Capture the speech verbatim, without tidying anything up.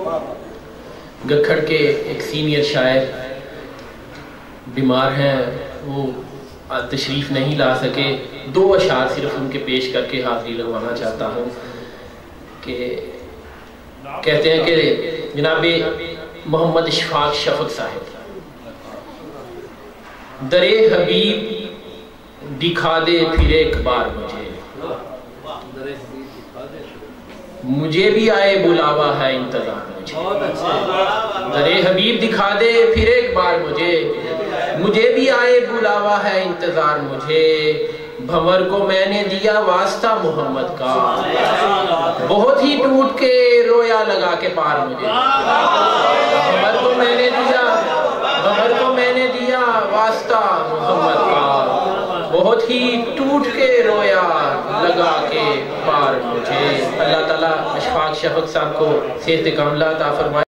گکھڑ کے ایک سینئر شاعر بیمار ہیں، وہ تشریف نہیں لا سکے. دو اشعار صرف ان کے پیش کر کے حاضری لگوانا چاہتا ہوں کہ کہتے ہیں کہ جناب محمد اشفاق شفق صاحب، درے حبیب دکھا دے پھر ایک بار مجھے، مجھے بھی آئے بلاوا ہے انتظار مجھے. درے حبیب دکھا دے پھر ایک بار مجھے، مجھے بھی آئے بلاوا ہے انتظار مجھے. بھنور کو میں نے دیا واسطہ محمد کا، بہت ہی ٹوٹ کے رویا لگا کے پار مجھے. بھنور کو میں نے دیا بھنور کو میں نے دیا واسطہ محمد کا، بہت ہی ٹوٹ کے رویا لگا کے پار مجھے. اللہ تعالیٰ اشفاق شفق صاحب کو صحت کاملہ عطا فرمائے.